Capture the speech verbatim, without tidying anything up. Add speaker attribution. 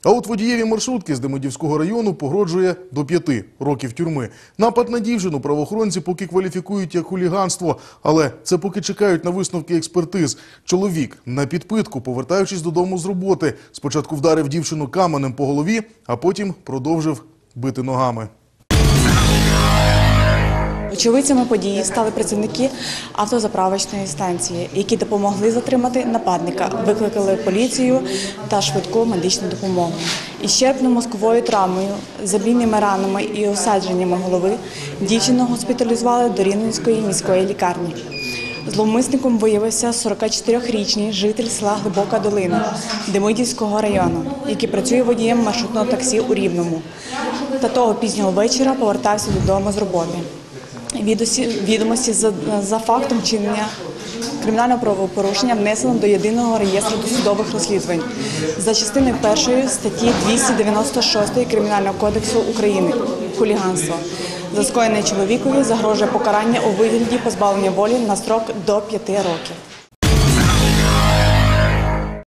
Speaker 1: А от водієві маршрутки з Демидівського району погрожує до п'яти років тюрми. Напад на дівчину правоохоронці поки кваліфікують як хуліганство, але це поки чекають на висновки експертиз. Чоловік на підпитку, повертаючись додому з роботи, спочатку вдарив дівчину каменем по голові, а потім продовжив бити ногами.
Speaker 2: Очевидцями події стали працівники автозаправочної станції, які допомогли затримати нападника, викликали поліцію та швидку медичну допомогу. Із черепно-мозковою травмою, забійними ранами і осадженнями голови дівчину госпіталізували до Рівненської міської лікарні. Зловмисником виявився сорокачотирирічний житель села Глибока Долина Демидівського району, який працює водієм маршрутного таксі у Рівному. Та того пізнього вечора повертався додому з роботи. Відомості за, за фактом вчинення кримінального правопорушення внесено до єдиного реєстру досудових розслідувань за частиною першої статті двісті дев'яносто шість Кримінального кодексу України «Хуліганство». За скоєне чоловікові загрожує покарання у вигляді позбавлення волі на строк до п'яти років.